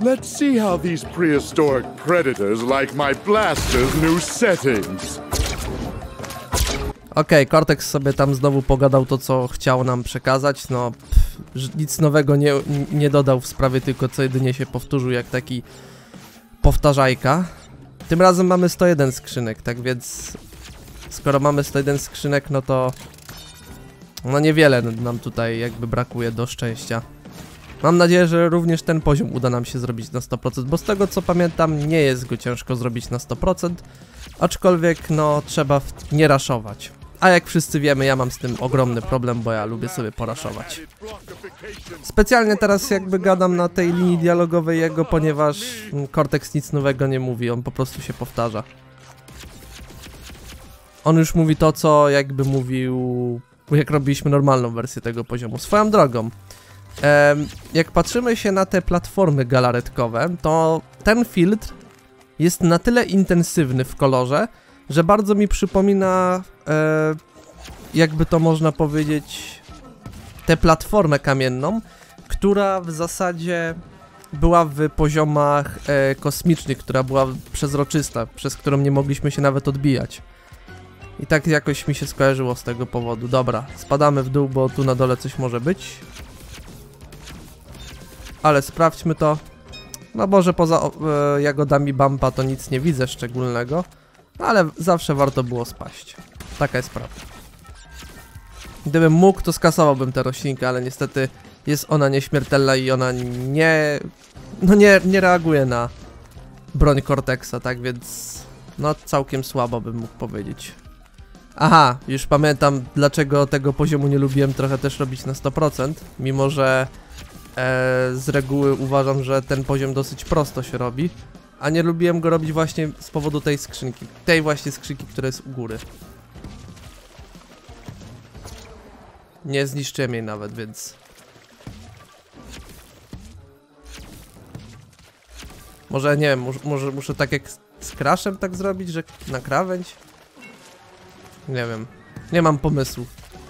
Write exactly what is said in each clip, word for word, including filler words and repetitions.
Let's see how these prehistoric predators like my blaster's new settings. Okej, okay, Cortex sobie tam znowu pogadał to, co chciał nam przekazać. No, pff, nic nowego nie, nie dodał w sprawie, tylko co jedynie się powtórzył jak taki powtarzajka. Tym razem mamy sto jeden skrzynek, tak więc skoro mamy sto jeden skrzynek, no to no niewiele nam tutaj jakby brakuje do szczęścia. Mam nadzieję, że również ten poziom uda nam się zrobić na sto procent, bo z tego co pamiętam nie jest go ciężko zrobić na sto procent, aczkolwiek no trzeba nie raszować. A jak wszyscy wiemy, ja mam z tym ogromny problem, bo ja lubię sobie poraszować. Specjalnie teraz jakby gadam na tej linii dialogowej jego, ponieważ Cortex nic nowego nie mówi, on po prostu się powtarza. On już mówi to, co jakby mówił, jak robiliśmy normalną wersję tego poziomu. Swoją drogą, em, jak patrzymy się na te platformy galaretkowe, to ten filtr jest na tyle intensywny w kolorze, że bardzo mi przypomina, e, jakby to można powiedzieć, tę platformę kamienną, która w zasadzie była w poziomach e, kosmicznych, która była przezroczysta, przez którą nie mogliśmy się nawet odbijać. I tak jakoś mi się skojarzyło z tego powodu. Dobra, spadamy w dół, bo tu na dole coś może być. Ale sprawdźmy to. No może poza e, jagodami bumpa to nic nie widzę szczególnego. Ale zawsze warto było spaść. Taka jest prawda. Gdybym mógł, to skasowałbym tę roślinkę, ale niestety jest ona nieśmiertelna i ona nie... No nie, nie reaguje na broń Cortexa, tak więc... No całkiem słabo bym mógł powiedzieć. Aha, już pamiętam dlaczego tego poziomu nie lubiłem trochę też robić na sto procent. Mimo, że e, z reguły uważam, że ten poziom dosyć prosto się robi. A nie lubiłem go robić właśnie z powodu tej skrzynki. Tej właśnie skrzynki, która jest u góry. Nie zniszczyłem jej nawet, więc... Może, nie wiem, może, może muszę tak jak z Crashem tak zrobić, że na krawędź? Nie wiem. Nie mam pomysłu.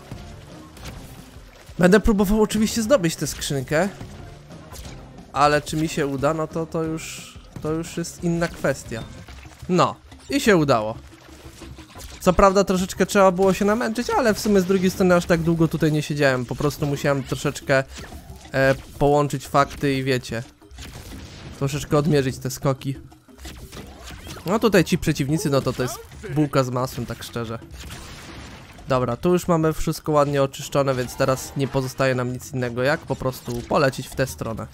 Będę próbował oczywiście zdobyć tę skrzynkę. Ale czy mi się uda, no to to już... To już jest inna kwestia. No, i się udało. Co prawda troszeczkę trzeba było się namęczyć, ale w sumie z drugiej strony aż tak długo tutaj nie siedziałem. Po prostu musiałem troszeczkę e, połączyć fakty i wiecie, troszeczkę odmierzyć te skoki. No tutaj ci przeciwnicy, no to to jest bułka z masłem, tak szczerze. Dobra, tu już mamy wszystko ładnie oczyszczone, więc teraz nie pozostaje nam nic innego jak po prostu polecieć w tę stronę.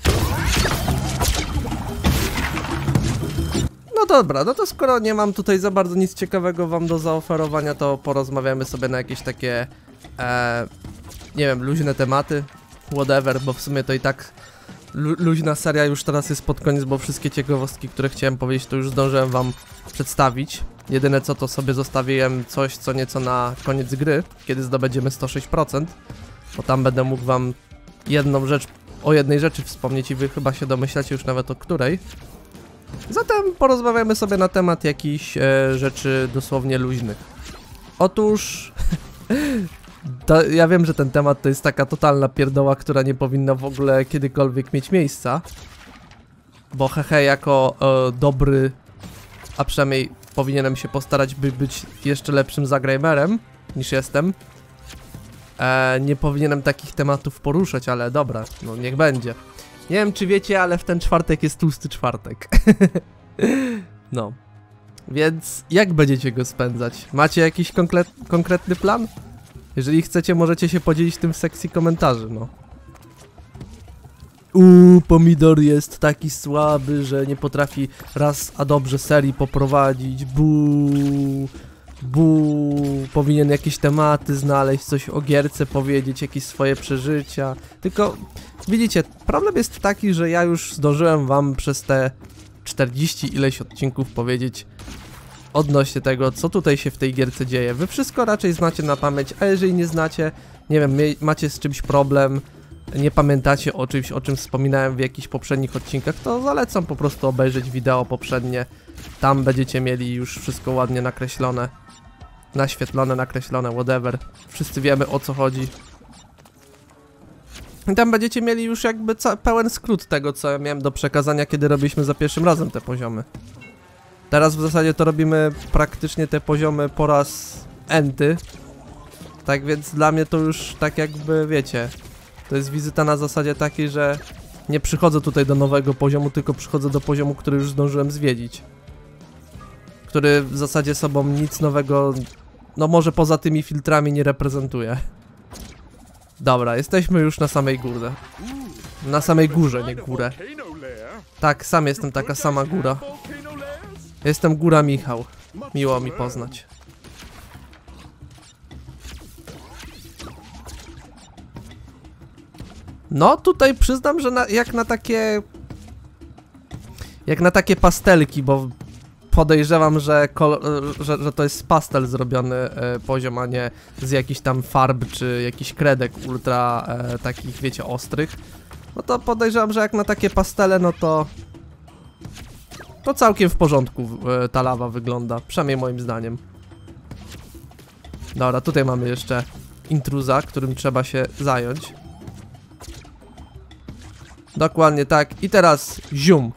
No dobra, no to skoro nie mam tutaj za bardzo nic ciekawego wam do zaoferowania, to porozmawiamy sobie na jakieś takie, e, nie wiem, luźne tematy, whatever, bo w sumie to i tak lu luźna seria już teraz jest pod koniec, bo wszystkie ciekawostki, które chciałem powiedzieć, to już zdążyłem wam przedstawić. Jedyne co, to sobie zostawiłem coś co nieco na koniec gry, kiedy zdobędziemy sto sześć procent, bo tam będę mógł wam jedną rzecz, o jednej rzeczy wspomnieć i wy chyba się domyślacie już nawet o której. Zatem porozmawiamy sobie na temat jakichś e, rzeczy dosłownie luźnych. Otóż... to, ja wiem, że ten temat to jest taka totalna pierdoła, która nie powinna w ogóle kiedykolwiek mieć miejsca. Bo hehe, jako e, dobry, a przynajmniej powinienem się postarać, by być jeszcze lepszym zagrajmerem niż jestem. E, nie powinienem takich tematów poruszać, ale dobra, no niech będzie. Nie wiem czy wiecie, ale w ten czwartek jest tłusty czwartek. No. Więc jak będziecie go spędzać? Macie jakiś konkretny plan? Jeżeli chcecie, możecie się podzielić tym w sekcji komentarzy, no. Uuu, pomidor jest taki słaby, że nie potrafi raz a dobrze serii poprowadzić. Buu. Buu, powinien jakieś tematy znaleźć, coś o gierce powiedzieć, jakieś swoje przeżycia. Tylko, widzicie, problem jest taki, że ja już zdążyłem wam przez te czterdzieści ileś odcinków powiedzieć odnośnie tego, co tutaj się w tej gierce dzieje. Wy wszystko raczej znacie na pamięć, a jeżeli nie znacie, nie wiem, macie z czymś problem, nie pamiętacie o czymś, o czym wspominałem w jakichś poprzednich odcinkach, to zalecam po prostu obejrzeć wideo poprzednie. Tam będziecie mieli już wszystko ładnie nakreślone. Naświetlone, nakreślone, whatever. Wszyscy wiemy o co chodzi. I tam będziecie mieli już jakby pełen skrót tego, co ja miałem do przekazania, kiedy robiliśmy za pierwszym razem te poziomy. Teraz w zasadzie to robimy praktycznie te poziomy po raz enty. Tak więc dla mnie to już tak jakby, wiecie, to jest wizyta na zasadzie takiej, że nie przychodzę tutaj do nowego poziomu, tylko przychodzę do poziomu, który już zdążyłem zwiedzić. Który w zasadzie sobą nic nowego, no może poza tymi filtrami nie reprezentuje. Dobra, jesteśmy już na samej górze. Na samej górze, nie górę. Tak, sam jestem taka sama góra. Jestem Góra Michał. Miło mi poznać. No tutaj przyznam, że na, jak na takie... Jak na takie pastelki, bo podejrzewam, że, że, że to jest pastel zrobiony e, poziom, a nie z jakichś tam farb, czy jakiś kredek ultra e, takich, wiecie, ostrych. No to podejrzewam, że jak na takie pastele, no to... To całkiem w porządku e, ta lawa wygląda, przynajmniej moim zdaniem. Dobra, tutaj mamy jeszcze intruza, którym trzeba się zająć. Dokładnie tak. I teraz zium.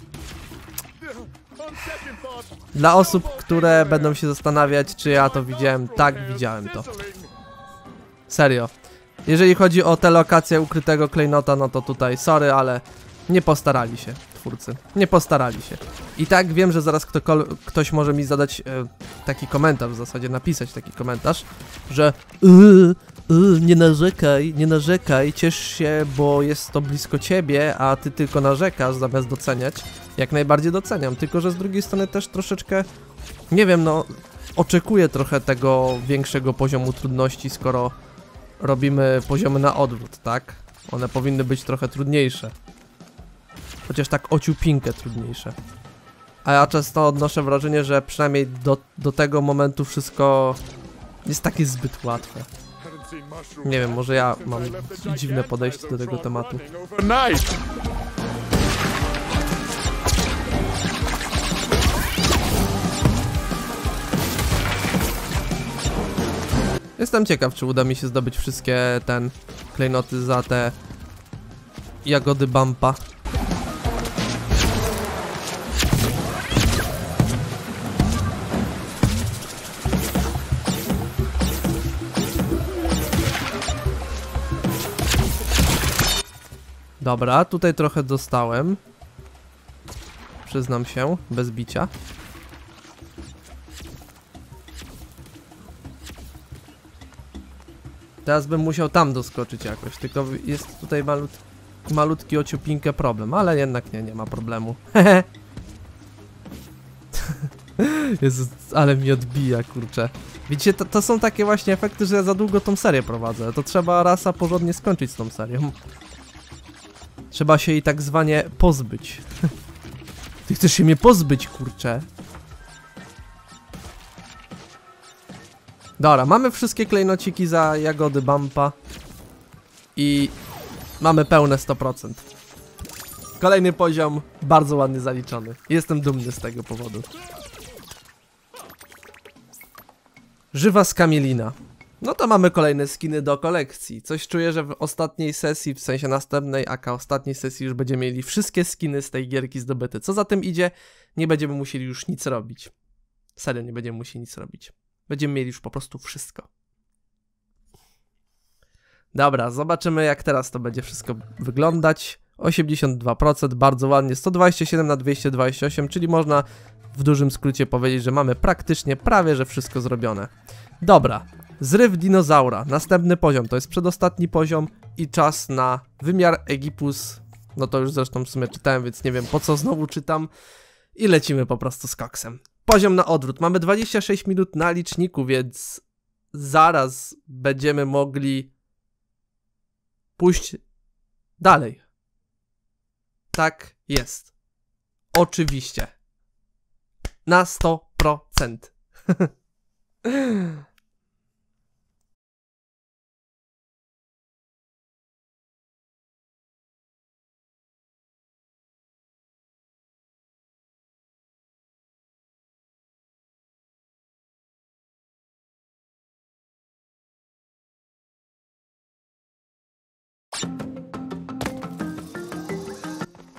Dla osób, które będą się zastanawiać, czy ja to widziałem, tak, widziałem to. Serio. Jeżeli chodzi o tę lokację ukrytego klejnota, no to tutaj sorry, ale nie postarali się twórcy. Nie postarali się. I tak wiem, że zaraz ktoś może mi zadać e, taki komentarz, w zasadzie napisać taki komentarz, że yy, yy, nie narzekaj, nie narzekaj, ciesz się, bo jest to blisko ciebie, a ty tylko narzekasz zamiast doceniać. Jak najbardziej doceniam, tylko że z drugiej strony też troszeczkę, nie wiem, no, oczekuję trochę tego większego poziomu trudności, skoro robimy poziomy na odwrót, tak? One powinny być trochę trudniejsze. Chociaż tak ociupinkę trudniejsze. A ja często odnoszę wrażenie, że przynajmniej do, do tego momentu wszystko jest takie zbyt łatwe. Nie wiem, może ja mam dziwne podejście do tego tematu. Jestem ciekaw, czy uda mi się zdobyć wszystkie ten klejnoty za te jagody bumpa. Dobra, tutaj trochę dostałem. Przyznam się, bez bicia. Teraz bym musiał tam doskoczyć jakoś, tylko jest tutaj malut, malutki ociupinkę problem, ale jednak nie, nie ma problemu. Jezus, ale mi odbija, kurczę. Widzicie, to, to są takie właśnie efekty, że ja za długo tą serię prowadzę. To trzeba rasa porządnie skończyć z tą serią. Trzeba się jej tak zwanie pozbyć. Ty chcesz się mnie pozbyć, kurczę. Dobra, mamy wszystkie klejnociki za jagody bumpa. I mamy pełne sto procent. Kolejny poziom, bardzo ładnie zaliczony. Jestem dumny z tego powodu. Żywa skamielina. No to mamy kolejne skiny do kolekcji. Coś czuję, że w ostatniej sesji, w sensie następnej, aka ostatniej sesji już będziemy mieli wszystkie skiny z tej gierki zdobyte. Co za tym idzie, nie będziemy musieli już nic robić. Serio, nie będziemy musieli nic robić. Będziemy mieli już po prostu wszystko. Dobra, zobaczymy jak teraz to będzie wszystko wyglądać. osiemdziesiąt dwa procent, bardzo ładnie. sto dwadzieścia siedem na dwieście dwadzieścia osiem, czyli można w dużym skrócie powiedzieć, że mamy praktycznie prawie, że wszystko zrobione. Dobra, zryw dinozaura. Następny poziom, to jest przedostatni poziom i czas na wymiar Egipus. No to już zresztą w sumie czytałem, więc nie wiem po co znowu czytam. I lecimy po prostu z koksem. Poziom na odwrót. Mamy dwadzieścia sześć minut na liczniku, więc zaraz będziemy mogli pójść dalej. Tak jest. Oczywiście. Na sto procent.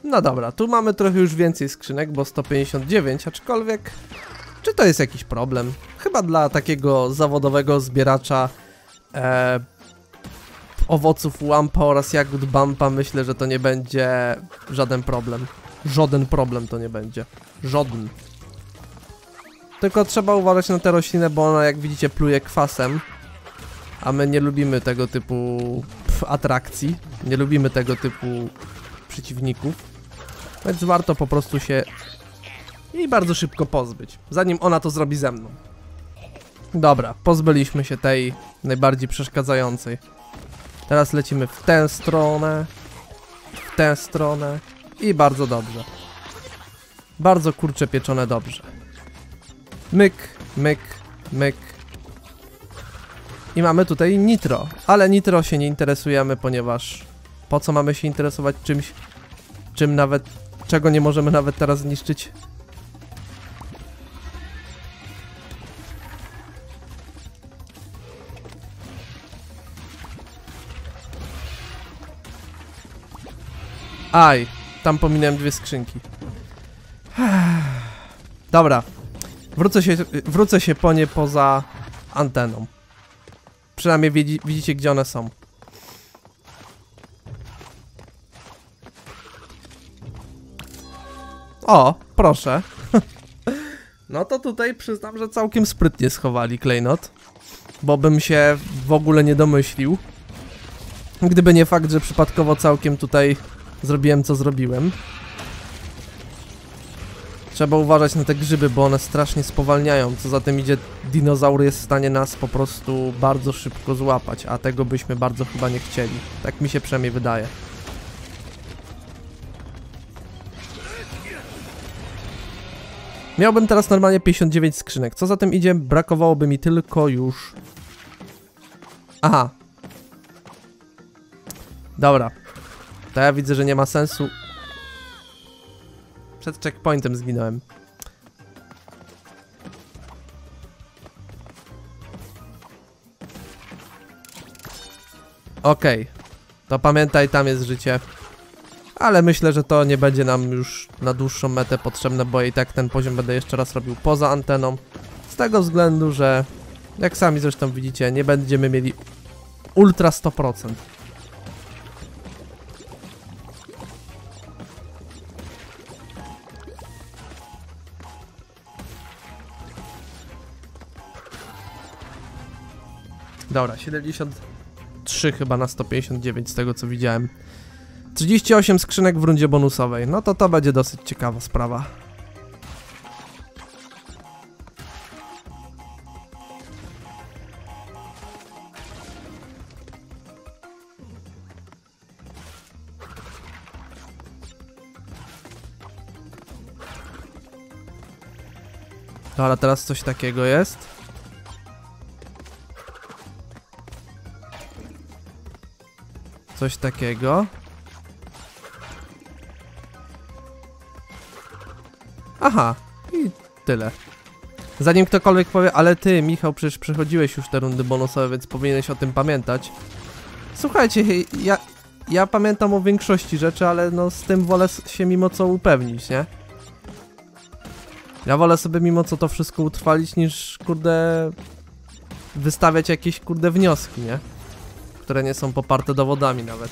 No dobra, tu mamy trochę już więcej skrzynek, bo sto pięćdziesiąt dziewięć, aczkolwiek... Czy to jest jakiś problem? Chyba dla takiego zawodowego zbieracza e, owoców łampa oraz jagód bumpa myślę, że to nie będzie żaden problem. Żaden problem to nie będzie. Żaden. Tylko trzeba uważać na tę roślinę, bo ona, jak widzicie, pluje kwasem. A my nie lubimy tego typu pf, atrakcji. Nie lubimy tego typu przeciwników. Więc warto po prostu się jej bardzo szybko pozbyć, zanim ona to zrobi ze mną. Dobra, pozbyliśmy się tej najbardziej przeszkadzającej. Teraz lecimy w tę stronę, w tę stronę i bardzo dobrze. Bardzo kurcze pieczone dobrze. Myk, myk, myk. I mamy tutaj nitro, ale nitro się nie interesujemy, ponieważ po co mamy się interesować czymś, czym nawet, czego nie możemy nawet teraz zniszczyć? Aj, tam pominąłem dwie skrzynki. Dobra, wrócę się, wrócę się po nie poza anteną. Przynajmniej widzi, widzicie, gdzie one są. O, proszę. No to tutaj przyznam, że całkiem sprytnie schowali klejnot, bo bym się w ogóle nie domyślił. Gdyby nie fakt, że przypadkowo całkiem tutaj zrobiłem, co zrobiłem. Trzeba uważać na te grzyby, bo one strasznie spowalniają. Co za tym idzie, dinozaur jest w stanie nas po prostu bardzo szybko złapać, a tego byśmy bardzo chyba nie chcieli. Tak mi się przynajmniej wydaje. Miałbym teraz normalnie pięćdziesiąt dziewięć skrzynek. Co za tym idzie, brakowałoby mi tylko już... Aha. Dobra. To ja widzę, że nie ma sensu. Przed checkpointem zginąłem. Okej. Okay. To pamiętaj, tam jest życie. Ale myślę, że to nie będzie nam już na dłuższą metę potrzebne, bo i tak ten poziom będę jeszcze raz robił poza anteną. Z tego względu, że jak sami zresztą widzicie, nie będziemy mieli ultra sto procent. Dobra, siedemdziesiąt trzy chyba na sto pięćdziesiąt dziewięć z tego co widziałem. trzydzieści osiem skrzynek w rundzie bonusowej. No to to będzie dosyć ciekawa sprawa. Dobra, teraz coś takiego jest. Coś takiego. Aha, i tyle. Zanim ktokolwiek powie, ale ty, Michał, przecież przechodziłeś już te rundy bonusowe, więc powinieneś o tym pamiętać. Słuchajcie, ja, ja pamiętam o większości rzeczy, ale no z tym wolę się mimo co upewnić, nie? Ja wolę sobie mimo co to wszystko utrwalić, niż kurde wystawiać jakieś kurde wnioski, nie? Które nie są poparte dowodami nawet.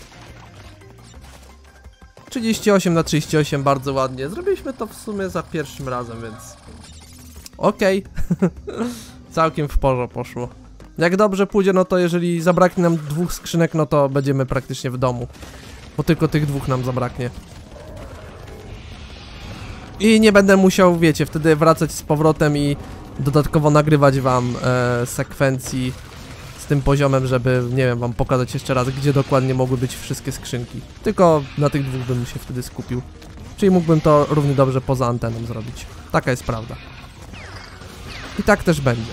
trzydzieści osiem na trzydzieści osiem, bardzo ładnie. Zrobiliśmy to w sumie za pierwszym razem, więc... Okej. Okay. Całkiem w porządku poszło. Jak dobrze pójdzie, no to jeżeli zabraknie nam dwóch skrzynek, no to będziemy praktycznie w domu. Bo tylko tych dwóch nam zabraknie. I nie będę musiał, wiecie, wtedy wracać z powrotem i dodatkowo nagrywać wam e, sekwencji z tym poziomem, żeby, nie wiem, wam pokazać jeszcze raz, gdzie dokładnie mogły być wszystkie skrzynki. Tylko na tych dwóch bym się wtedy skupił. Czyli mógłbym to równie dobrze poza anteną zrobić. Taka jest prawda. I tak też będzie.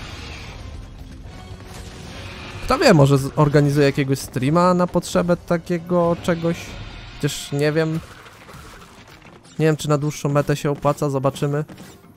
Kto wie, może zorganizuję jakiegoś streama na potrzebę takiego czegoś. Chociaż nie wiem. Nie wiem, czy na dłuższą metę się opłaca, zobaczymy.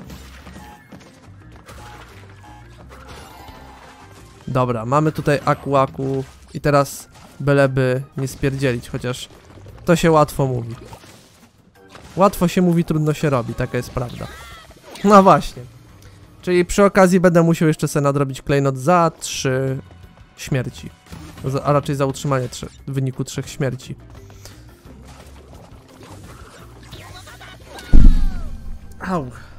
Dobra, mamy tutaj aku-aku i teraz byleby nie spierdzielić, chociaż to się łatwo mówi. Łatwo się mówi, trudno się robi, taka jest prawda. No właśnie. Czyli przy okazji będę musiał jeszcze sobie nadrobić klejnot za trzy śmierci. Za, a raczej za utrzymanie trzy, w wyniku trzech śmierci. Au.